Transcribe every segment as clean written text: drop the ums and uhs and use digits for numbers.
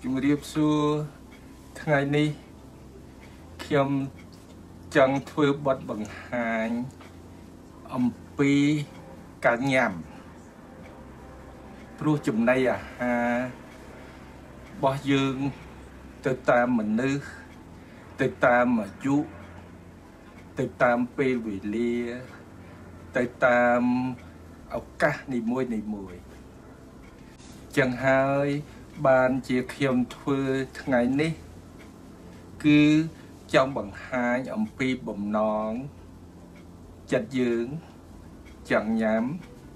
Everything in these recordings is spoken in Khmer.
ជំរាបសួរថ្ងៃនេះខ្ញុំចង់ធ្វើបទបង្ហាញអំពីការញ៉ាំព្រោះចំណីអាហាររបស់យើងទៅតាមមនុស្សទៅតាមអាយុទៅតាមពេលវេលាទៅតាមឱកាសនីមួយចឹងហើយបានជាខ្ញុំធ្វើថ្ងៃនេះគឺចង់បង្ហាញអំពីបំណងចិត្តយើងចង់ញ៉ាំ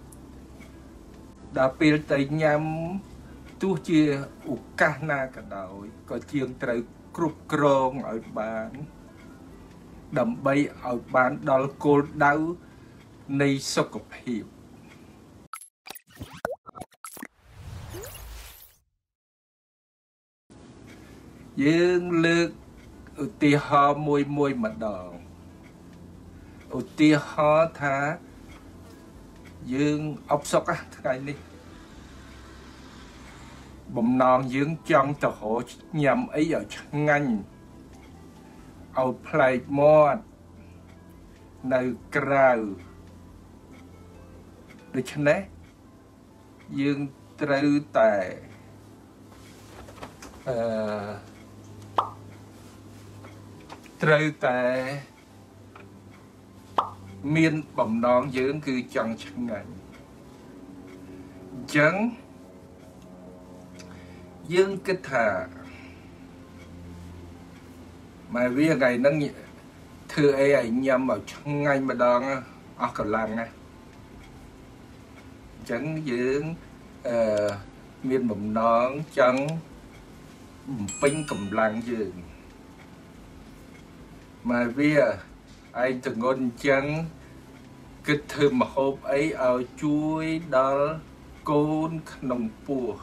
ដល់ពេលទៅញ៉ាំទោះជាឱកាសណាក៏ដោយក៏ជាងត្រូវគ្រប់គ្រងឲ្យបានដើម្បីឲ្យបានដល់គោលដៅនៃសុខភាពយើងលើកឧទាហរណ៍មួយម្ដងឧទាហរណ៍ថាយើងអបសុកថ្ងៃនេះបំណងយើងចង់ទៅរកញ៉ាំអីឲ្យឆ្ងាញ់ឲ្យប្លែកមាត់នៅក្រៅដូច្នេះយើងត្រូវតែមានបំណងយើងគឺចង់ឆ្ងាញ់អញ្ចឹងយើងគិតថាម៉ែវាថ្ងៃហ្នឹងធ្វើអីឲ្យញ៉ាំឲ្យឆ្ងាញ់ម្ដងអស់កម្លាំងណាអញ្ចឹងយើងមានបំណងចង់បំពេញកម្លាំងយើងម៉ែវាឯងទៅងន់អញ្ចឹងគិតធ្វើម្ហូបអីឲ្យជួយដល់កូនក្នុងពោះ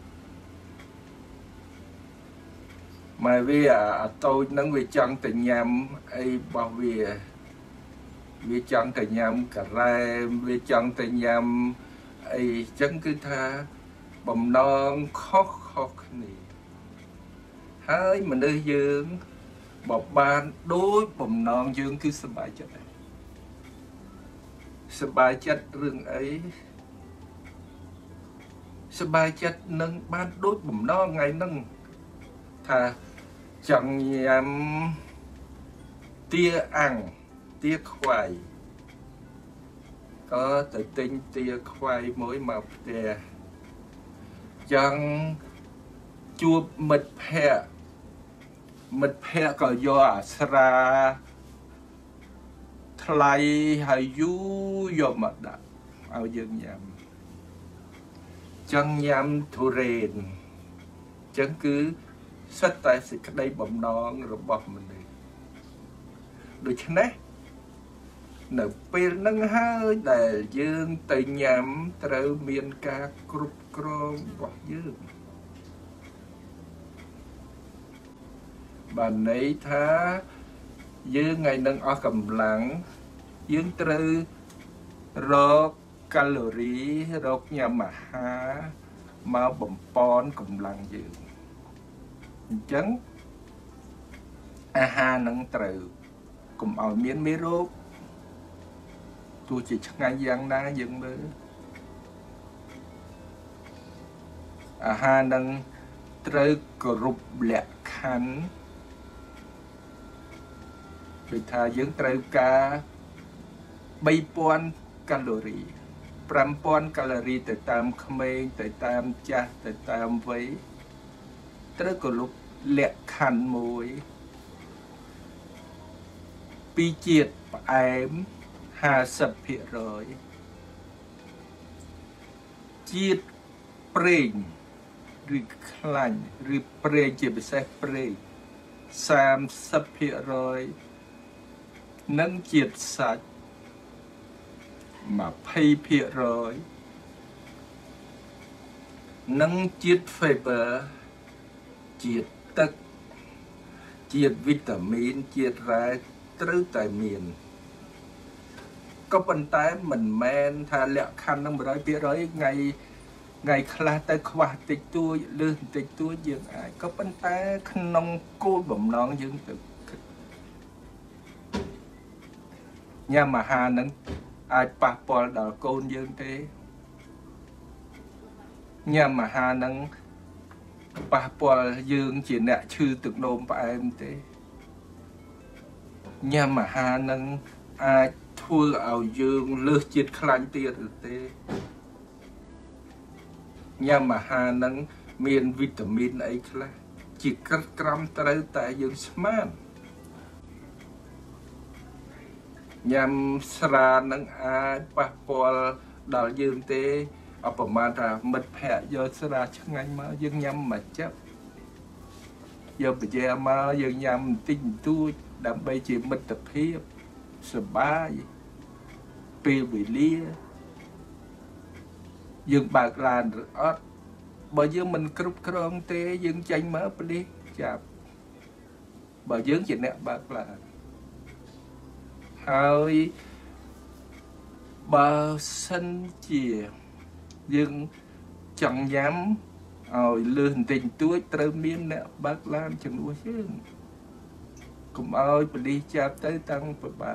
ម៉ែវាអាតូចហ្នឹងវាចង់ទៅញ៉ាំអីរបស់វាចង់ទៅញ៉ាំការ៉េមវាចង់ទៅញ៉ាំអីចឹងគឺថាបំណងខុសគ្នាហើយមនុស្សយើងបើបានដូចបំណងយើងគឺសប្បាយចិត្តដែរសប្បាយចិត្តរឿងអីសប្បាយចិត្តនឹងបានដូចបំណងថ្ងៃហ្នឹងថាចង់ញ៉ាំទាអាំងទាខ្វៃក៏ទៅទិញទាខ្វៃមួយមកផ្ទះចង់ជួបមិត្តភ័ក្តិក៏យកអាស្រាថ្លៃហើយយូរយកមកដាក់ឲ្យយើងញ៉ាំចង់ញ៉ាំទុរេនចឹងគឺសិតតែសេចក្តីបំណងរបស់មនុស្សដូច្នេះនៅពេលហ្នឹងហើយដែលយើងទៅញ៉ាំត្រូវមានការគ្រប់គ្រងរបស់យើងបានន័យថាយើងថ្ងៃនឹងអស់កម្លាំងយើងត្រូវរកកាឡូរីរកញ៉ាំអាហារមកបំពន់កម្លាំងយើងអញ្ចឹងអាហារនឹងត្រូវកុំឲ្យមានមេរោគទោះជាឆ្ងាញ់យ៉ាងណាយើងមើលអាហារនឹងត្រូវគោរពលក្ខខណ្ឌដូចថាយើងត្រូវការ3000កាឡូរី5000កាឡូរីទៅតាមក្មេងទៅតាមចាស់ទៅតាមវ័យត្រូវគោរពលក្ខខណ្ឌមួយពីជាតិផ្អែម50%ជាតិប្រេងឬខ្លាញ់ឬប្រេងជាពិសេសប្រេង30%និងជាតិសាច់20%និងជាតិ fiber ជាតិទឹកជាតិវីតាមីនជាតិរ៉ែត្រូវតែមានក៏ប៉ុន្តែមិនមែនថាលក្ខខណ្ឌនឹង 100% ថ្ងៃ ngày khla tới khoa tịch tôi lương tịch tôi dương ai có bánh ta nông cô bầm non dương tự nhà mà hà nâng ai bà bò đào côn dương thế nhà mà hà nâng bà bò dương chỉ nẹ chư tự nôm bà em thế nhà mà hà nâng ai thua ảo dương lơ chết khăn tiệt thế nhà mà hà nâng miền vitamin ấy là chỉ cắt cắm tới tại dương smart nhằm sra nâng ai bà bò đào dương thế ở phần mà ta mệt hẹ do sra chắc ngay mà dương nhằm mà chấp giờ bây giờ mà dương nhằm tình tôi đam bây chỉ mệt tập hiệp sờ ba pì bị lia dương bạc làn ớt bởi dương mình cướp krong tê dương tranh mở đi chạp bởi dương chỉ nè bạc làn hơi bờ sân chìa dương chẳng dám lương tình tuổi trơ miên nè bạc lan chẳng đua chứ cũng ơi đi chạp tới tăng của bà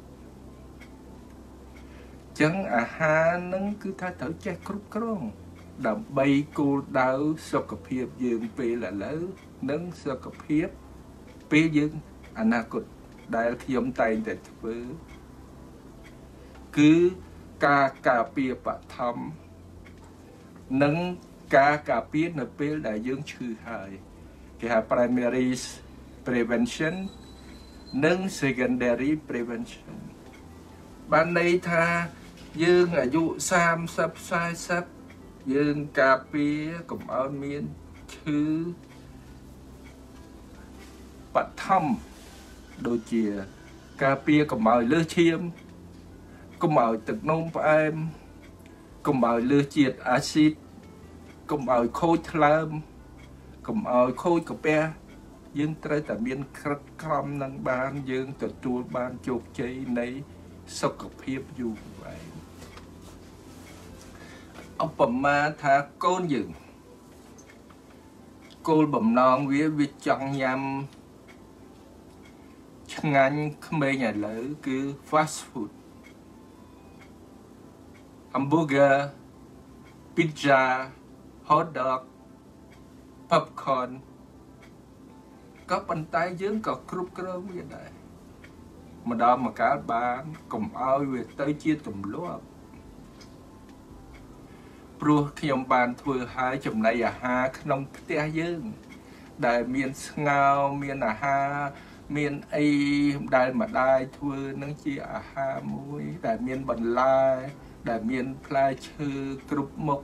chẳng ha nâng cứ thay thở chạy cướp krong đầm bay cô đau sọc cặp hiệp dương về là lớn nâng sọc cặp hiệp về dương anacot đại khi ông tay để với cứ cà pia bạc thầm nâng cà pia là pia đại dương trừ hại cái là primary prevention nâng secondary prevention ban đây tha dương ở dụ sam sắp sai sắp dương cà phê cùng ơn miên thứ bát thăm đôi chìa cà phê cùng mời lơ chiêm cùng mời tực nôm em cùng mời lơ chiết axit cùng mời khôi thlam cùng mời khôi cà phê dương trái tại miên khát khăm năng ban dương tự chua ban chụp cháy này sốc cà phê dù vậy ông bẩm ma tha côn dừng côn bẩm non với chọn nhằm chẳng anh không mấy nhà lỡ cứ fast food hamburger pizza hot dog popcorn có bàn tay dưỡng có cướp cơm như vậy mà đó mà cả bạn cùng ao về tới chia tùm lúa pro khi ông bạn vừa hai chùm này ha nông té dương đại miền ngao miền ha miền ấy đại mà đại thưa nâng chi ha muối đại miền bần lai đại miền plai chư cướp mộc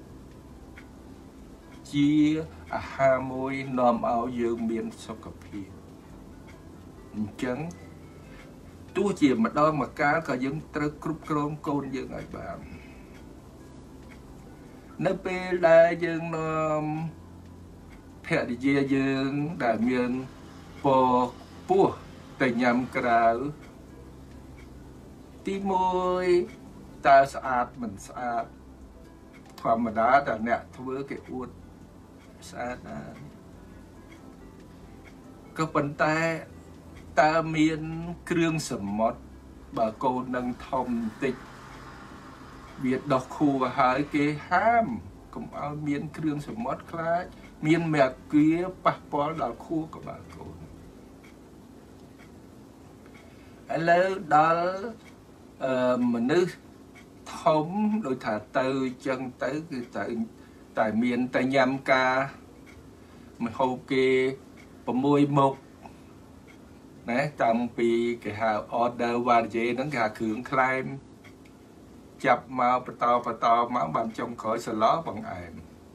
chia ha muối nòm ao dương miền sọc cà phê trắng tôi chỉ mà đo mà cá có những trơ cướp cơm côn những người bạn nơi bên đây những thẻ đi những đại miền bò bùa tại nhằm cào tí môi ta sạch mình sạch thoa mà đá đã nẹt với cái uất sạch có bàn tay ta miền krương sầm mót bà cô nâng thông tịch Việt đọc khu và hai cái ham cũng ao miền krương sầm mót khác miền mẹ kia bạc bó đọc khu của bà cô lấy đó mà nước thống đôi thả từ chân tới tại miền tây nhâm ca mà hầu kia và môi một nè trong vì cái hàng order và dễ nó cả khưởng climb chập màu to máu bằng trong khỏi sờ ló bằng ảnh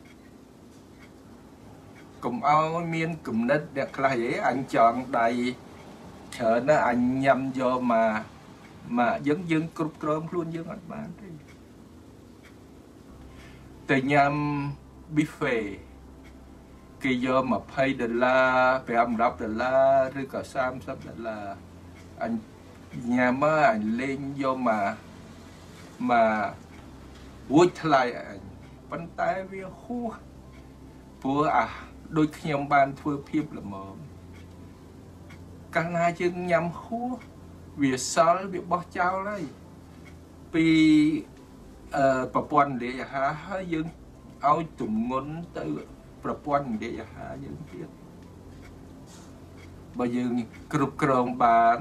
cùng ao miên cùng đất đẹp là dễ anh chọn đầy chờ nó anh nhầm vô mà dân cướp cơm luôn dân anh bán từ nhầm buffet khi do mà pay $, phải $50 ឬក៏$30 anh nhà mà anh lên vô mà quýt lại anh ប៉ុន្តែវាហួសព្រោះដូចខ្ញុំបានធ្វើភាពល្មមកាលណាយើងញ៉ាំហួសវាសល់វាបោះចោលហើយពីប្រព័ន្ធនិយាយអាហារហើយយើងឲ្យទម្ងន់ទៅប្រព័ន្ធនិយាយអាហារយើងទៀតបើយើងគ្រប់គ្រងបាន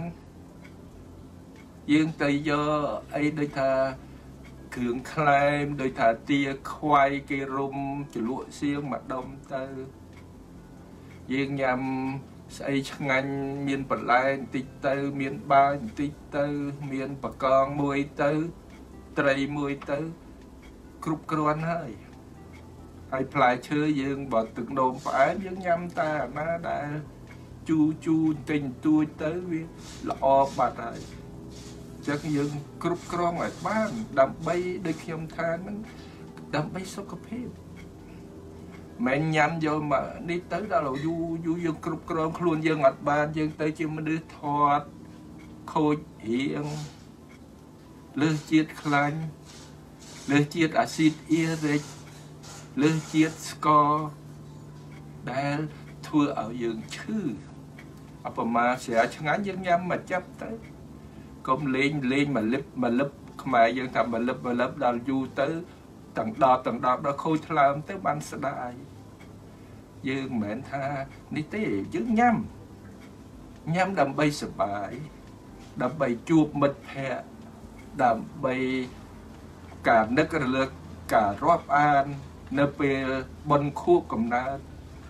យើងទៅយកអីដូចថាគ្រឿងក្លែមដូចថាទាខ្វៃគេរុំជ្រលក់សៀងមួយដុំទៅយើងញ៉ាំស្អីឆ្ងាញ់មានបន្លែបន្តិចទៅមានបាយបន្តិចទៅមានបកងមួយទៅត្រីមួយទៅគ្រប់គ្រាន់ហើយផ្លែឈើយើងបើទឹកនោមផ្អែមយើងញ៉ាំតែអាណាដែលជូបន្តិចបន្តួចទៅវាល្អបាត់ហើយចឹងយើងគ្រប់គ្រងឲ្យបានដើម្បីដូចខ្ញុំថាហ្នឹងដើម្បីសុខភាពមិនញ៉ាំយកមកនេះទៅដល់យូរយើងគ្រប់គ្រងខ្លួនយើងអត់បានយើងទៅជាមនុស្សធាត់ខូចរៀងលើសជាតិខ្លាញ់លើសជាតិអាស៊ីតអ៊ីរិកលើសជាតិស្ករដែលធ្វើឲ្យយើងឈឺអបមាស្រាឆ្ងាញ់យើងញ៉ាំមកចាប់ទៅកុំលេងមកលឹបខ្មែរយើងថាមកលឹបដល់យូរទៅទាំងដបដល់ខូចថ្លើមទៅបានស្ដាយយើងមិនមែនថានេះទេយើងញ៉ាំដើម្បីសុបាយដើម្បីជួបមិត្តភ័ក្តិដើម្បីការនឹករលឹកការរាប់អាននៅពេលបុណ្យខួបកំណើត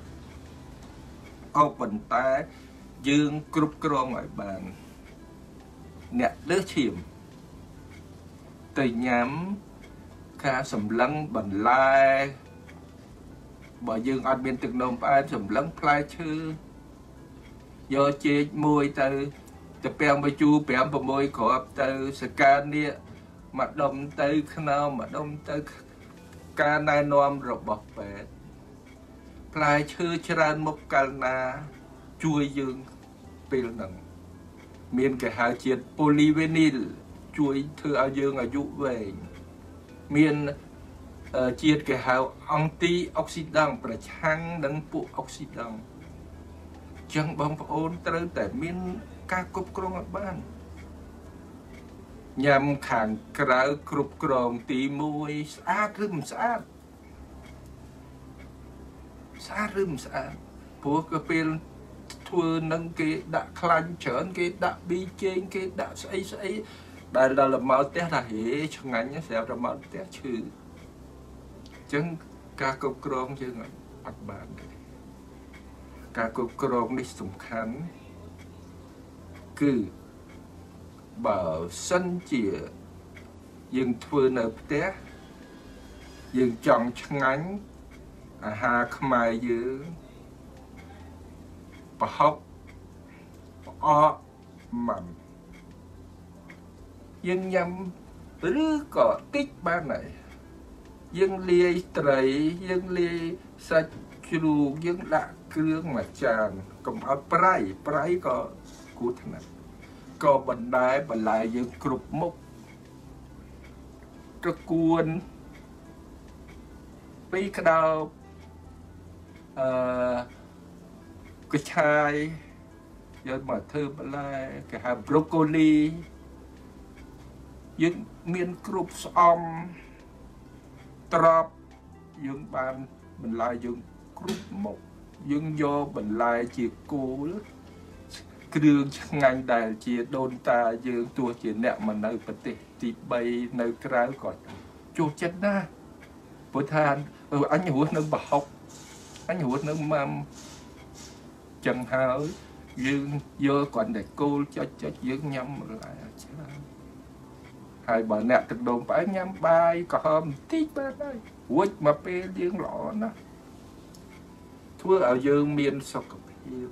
ក៏ប៉ុន្តែយើងគ្រប់គ្រងឲ្យបានអ្នកលើសឈាមទៅញ៉ាំការសម្លឹងបន្លែបើយើងអត់មានទឹកនោមផ្អែមសម្លឹងផ្លែឈើយកចេកមួយទៅពាំងបញ្ជូរ5-6គ្រាប់ទៅសកានេះមួយដុំទៅខ្នោមួយដុំទៅការណែនាំរបស់ពេទ្យផ្លែឈើច្រើនមុខកាលណាជួយយើងពេលហ្នឹងមានគេហៅជាតិ polyvinyl ជួយធ្វើឲ្យយើងអាយុវែងមានជាតិគេហៅ antioxidant ប្រឆាំងនឹងពួកអុកស៊ីដង់ចឹងបងប្អូនត្រូវតែមានការគ្រប់គ្រងឲ្យបានញ៉ាំខាងក្រៅគ្រប់គ្រងទី1ស្អាតឬមិនស្អាតព្រោះក៏ពេលធ្វើនឹងគេដាក់ខ្លាញ់ច្រើនគេដាក់ប៊ីចេងគេដាក់ស្អីដែលដល់មកផ្ទះថាហេឆ្ងាញ់ស្រាប់តែមកផ្ទះឈឺចឹងការគ្រប់គ្រងយើងអត់បានទេការគ្រប់គ្រងនេះសំខាន់គឺបើសិនជាយើងធ្វើនៅផ្ទះយើងចង់ឆ្ងាញ់អាហារខ្មែរយើងប្រហុកផ្អកម៉ាំយើងញ៉ាំឬក៏តិចបានហើយយើងលាយត្រីយើងលាយសាច់ជ្រូកយើងដាក់គ្រឿងមួយចានកុំឲ្យប្រៃក៏គួរថ្នាក់ក៏បន្លែយើងគ្រប់មុខត្រកួនពីក្តោបកញ្ឆាយយកមកធ្វើបន្លែគេហៅ broccoli យើងមានគ្រប់ស្អំត្រប់យើងបានបន្លែយើងគ្រប់មុខយើងយកបន្លែជាគោលគ្រឿងឆ្ងាញ់ដែលជាដូនតាយើងទោះជាអ្នកមកនៅប្រទេសទី3នៅក្រៅក៏ចូលចិត្តណាស់ព្រោះថាអញរស់នៅប្រហុកអញរស់នៅម៉ាំចឹងហើយយើងយកគ្រាន់តែគោលចុចយើងញ៉ាំបន្លែច្រើនហើយបើអ្នកទឹកដូងផ្អែមញ៉ាំបាយក្រហមបន្តិចបានហើយរួចមកពេលយើងល្អណាស់ធ្វើឲ្យយើងមានសុខភាព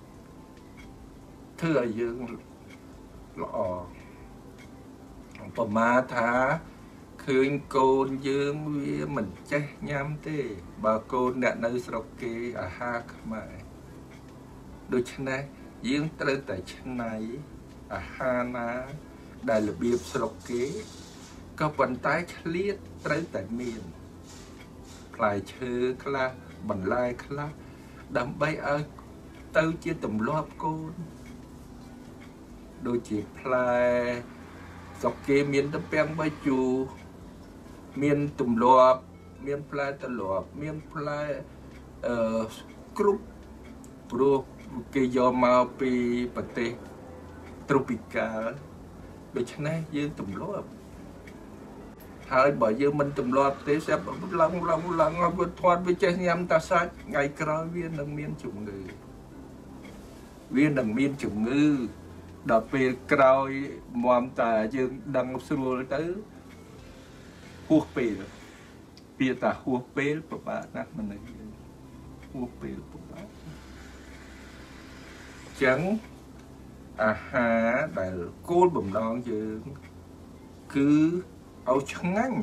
ធ្វើឲ្យយើងល្អប្រមាថាឃើញកូនយើងវាមិនចេះញ៉ាំទេបើកូនអ្នកនៅស្រុកគេអាហារខ្មែរដូច្នេះយើងត្រូវតែច្នៃអាហារណាដែលរបៀបស្រុកគេក៏ប៉ុន្តែឆ្លៀតត្រូវតែមានផ្លែឈើខ្លះបន្លែខ្លះដើម្បីឲ្យទៅជាទម្លាប់កូនដូចជាផ្លែស្រុកគេមានតែពាំងបីជូរមានទម្លាប់មានផ្លែត្រឡប់មានផ្លែគ្រប់ព្រោះគេយកមកពីប្រទេសត្រូពីកាល់ដូច្នេះយើងទម្លាប់ហើយបើយើងមិនទម្លាប់ទេស្រាប់ឡើងវាធាត់វាចេះញ៉ាំតែសាច់ថ្ងៃក្រោយវានឹងមានជំងឺដល់ពេលក្រោយមុំតាយើងដឹងស្រួលទៅហួសពេលពាក្យថាហួសពេលពិបាកណាស់មនុស្សយើងហួសពេលពិបាកចឹងអាហារដែលគោលបំណងយើងគឺឲ្យឆ្ងាញ់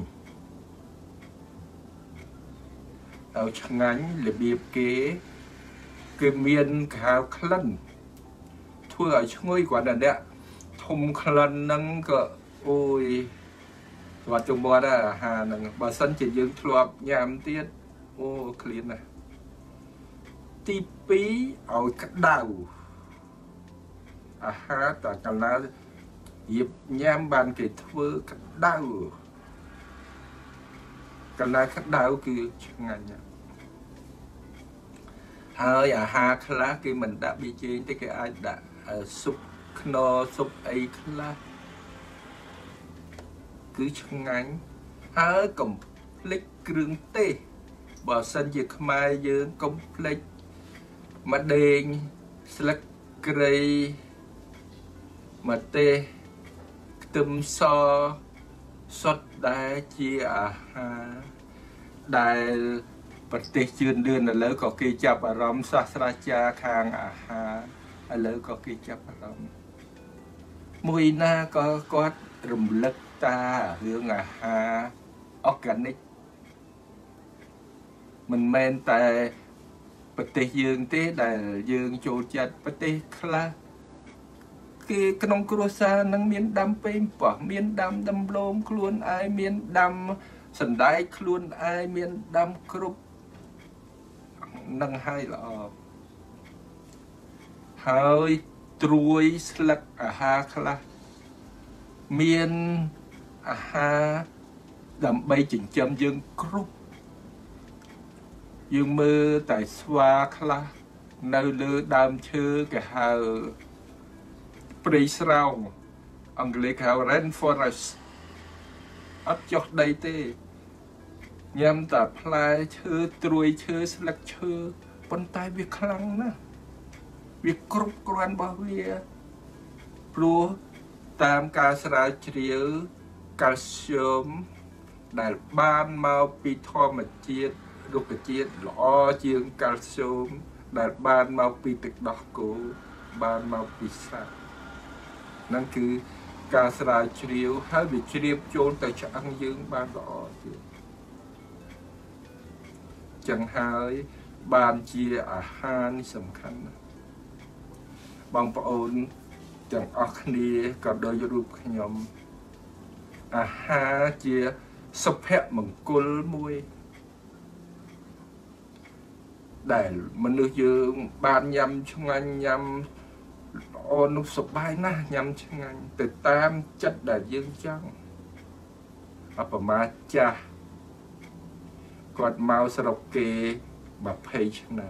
របៀបគេគឺមានក្ខៅក្លិនធ្វើឲ្យឈ្ងុយគាត់អ្នកធំក្លិនហ្នឹងក៏អូយគាត់ជុំមាត់អាហារហ្នឹងបើសិនជាយើងធ្លាប់ញ៉ាំទៀតអូក្លៀនណាស់ទី2ឲ្យក្តៅអាហារតើកាលណារៀបញ៉ាំបានគេធ្វើក្តៅកាលណាក្តៅគឺឆ្ងាញ់ណាស់ហើយអាហារខ្លះគេមិនដាក់ប៊ីចេងទេគេអាចដាក់ស៊ុបខ្នុរស៊ុបអីខ្លះគឺឆ្ងាញ់ហើយកុំភ្លេចគ្រឿងទេសបើសិនជាខ្មែរយើងកុំភ្លេចម្ដេងស្លឹកគ្រៃម្ទេសខ្ទឹមសសុទ្ធដែលជាអាហារដែលប្រទេសជឿនលឿនឥឡូវក៏គេចាប់អារម្មណ៍សាស្ត្រាចារ្យខាងអាហារឥឡូវក៏គេចាប់អារម្មណ៍មួយណាក៏គាត់រំលឹកតារឿងអាហារអอร์แกនិកមិនមែនតែប្រទេសយើងទេដែលយើងចូលចិត្តប្រទេសខ្លះគេក្នុងគ្រួសារនឹងមានដាំពេញប៉ោះមានដាំដំឡូងខ្លួនឯងមានដាំសណ្តែកខ្លួនឯងមានដាំគ្រប់នឹងហើយល្អហើយត្រួយស្លឹកអាហារខ្លះមានអាហារដើម្បីចិញ្ចឹមយើងគ្រប់យើងមើលតែស្វាខ្លះនៅលើដើមឈើគេហៅព្រៃស្រោងអង់គ្លេសហៅ rainforest អត់ចុះដីទេញ៉ាំតែផ្លែឈើត្រួយឈើស្លឹកឈើប៉ុន្តែវាខ្លាំងណាស់វាគ្រប់គ្រាន់របស់វាព្រោះតាមការស្រាវជ្រាវកាល់ស្យូមដែលបានមកពីធម្មជាតិរុក្ខជាតិល្អជាងកាល់ស្យូមដែលបានមកពីទឹកដោះគោបានមកពីសត្វนั่นคือការស្រាវជ្រាវហើយវាជ្រាបចូលទៅឆ្អឹងយើងបានល្អទៀតចឹងហើយបានជាអាហារនេះសំខាន់ណាស់បងប្អូនទាំងអស់គ្នាក៏ដូចរូបខ្ញុំអាហារជាសុភមង្គលមួយដែលមនុស្សយើងបានញ៉ាំឆ្ងាញ់ញ៉ាំល្អនោះសប្បាយណាស់ញ៉ាំឆ្ងាញ់ទៅតាមចិត្តដែលយើងចង់អបមាចាស់គាត់មកស្រុកគេ20ឆ្នាំ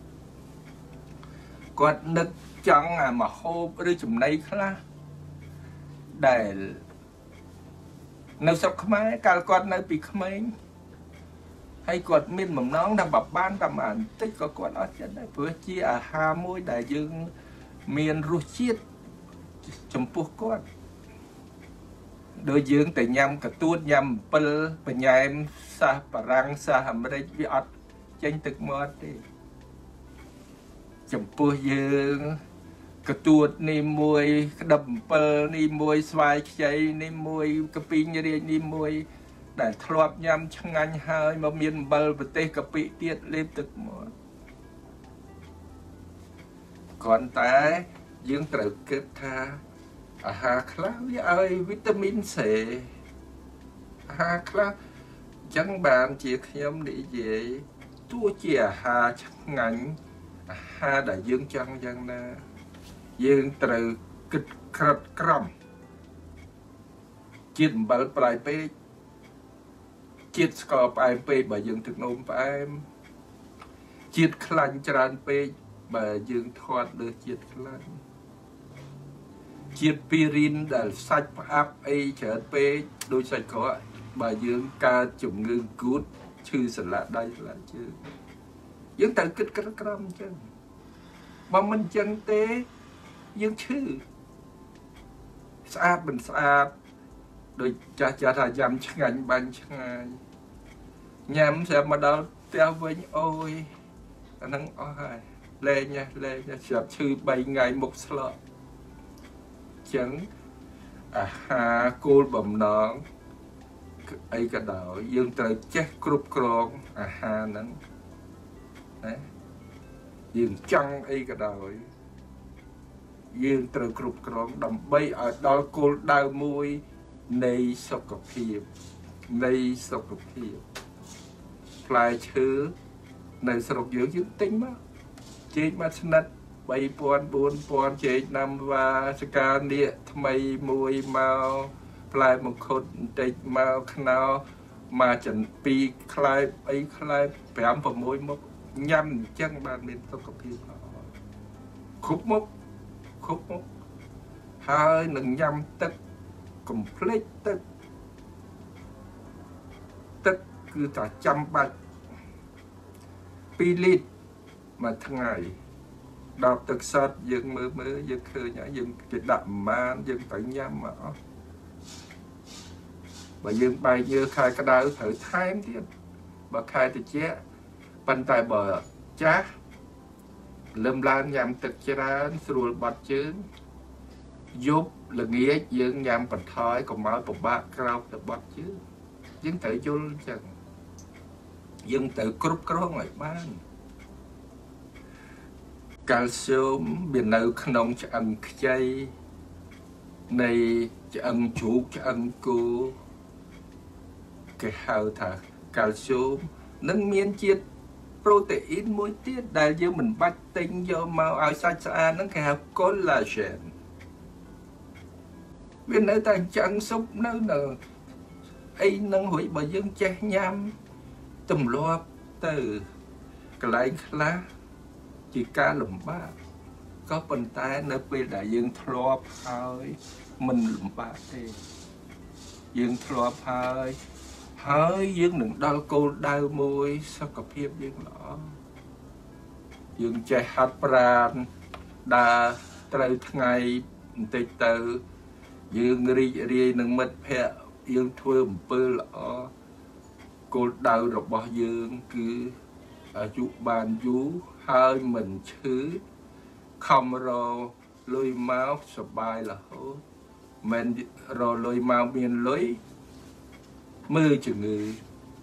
គាត់នឹកចង់អាមហូបឬចំណីខ្លះដែលនៅស្រុកខ្មែរកាលគាត់នៅពីក្មេងហើយគាត់មានបំណងថាបើបានតែបន្តិចក៏គាត់អត់ចិត្តដែរព្រោះជាអាហារមួយដែលយើងមានរសជាតិចំពោះគាត់ដោយយើងតែញ៉ាំកទួតញ៉ាំអំពិលបញ៉ែមសាសបារាំងសាសអាមេរិកវាអត់ចេញទឹកមាត់ទេចំពោះយើងកទួតនេះមួយក្តឹបអំពិលនេះមួយស្វាយខ្ចីនេះមួយកពីងរាជនេះមួយដែលធ្លាប់ញ៉ាំឆ្ងាញ់ហើយមកមានអំបិលប្រទេសកាពិទៀតលេបទឹកមាត់គ្រាន់តែយើងត្រូវគិតថាអាហារខ្លះវាឲ្យវីតាមីន C អាហារខ្លះ chẳng bàn chỉ nhóm đi về tua chia hà chắc ngành hà đã dương chân dân na dương từ kịch khật crom chiết bal plai pe chiết scorp ai pe bà dương thực nôm em chiết khăn tràn pe bà dương thoát được chiết khăn chiết pirin đã sạch áp ấy trở pe đôi sạch có bà dương ca chủng ngưng cút chư sẵn lạ đây là chứ dương tự kích cái crom chứ mà mình chân tế dương chư xa bình xa đôi cha thà dằm chắc ngành bánh chắc ngài nhằm sẽ mà đâu theo với ôi nắng ôi lên nha sập chư 7 ngày một slot chẳng cô bầm nón ấy cả đạo dương trời chết cướp con nắng đấy dương trăng ấy cả đạo dương trời cướp con đầm bay ở đó cô đau môi này sọc cọc hiệp lại chứ này sọc dưỡng dưỡng tính mà chết mà nát bay buồn chết năm và ska địa thay mùi màu lại một khối tịch màu nào mà chẳng pi khai ấy khai bẻm vào môi mốc nhăn chân bàn bên sọc cọc hiệp khúc mốc hai nâng nhâm tất complete tất cứ cả trăm bạch pi lít mà thằng ngày đọc thực sát dừng mơ dừng khơi nhá dừng cái đậm man dừng tới nhâm mà và dừng bài như khai cái đau thử thêm tiếp và khai thì chết bàn tay bờ chá lâm lan nhằm thực ra rồi bật chứ giúp là nghĩa dương nhằm bật thói còn máu của bác cao được bật chứ dương tự vô chẳng dương tự cướp có ngoài ban calcium biển nâu nông cho ăn chay này cho ăn chuột cho ăn cô cái hào thả calcium nâng miên chiết protein mỗi tiết đại dương mình bắt tinh do màu áo xanh xa nó cái hào collagen bên nơi ta chẳng xúc nơi nào ấy nâng hủy bởi dương che nhằm tùm loa từ cái lấy lá chỉ ca lùm ba có phần tay nơi bên đại dương thloa hơi mình lùm ba thì dương thloa hơi dương đừng đau cô đau môi sao có hiệp dương đó dương che hạt pran đà trời ngày tịch từ dương ri nâng mất phe dương thưa một bơ lọ cô đau rồi bao dương cứ ở chú bàn chú hơi mình chứ không rồi lôi máu sập bài là hốt mình rồi lôi máu miền lối mưa chừng người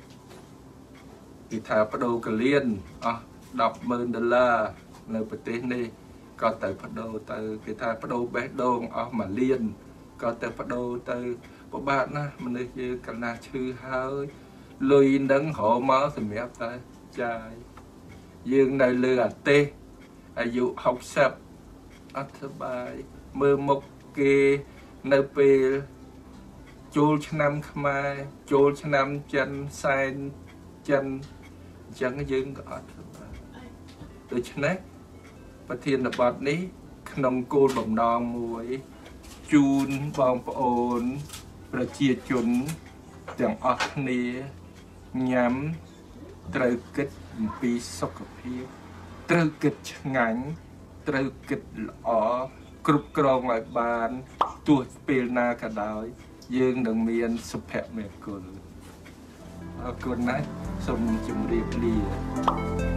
thì thả bắt đầu cả liên đọc $10 nơi bờ tây này có tới bắt đầu từ cái thả bắt đầu bé đôn mà liên có tới bắt đầu từ bộ bạn á mình đây như cả na chư hơi lùi đấng hộ máu thì mẹ ta trai dương này lừa tê dụ học sập thứ bài mơ một kê nơi về chôl năm khmai chôl năm chân sai chân chẳng dương có thứ bài từ trên đấy và thiên là bọt ní nông cô bồng đòn muối chun bong ồn và chia chun chẳng ớt nia nhắm trời kích bị sốc hiếp trời kích ngắn trời kích lõ cục krong lại bàn tuột pil na cả đói dương đừng miên sụp hẹp mệt cồn này xong chùm riêng lìa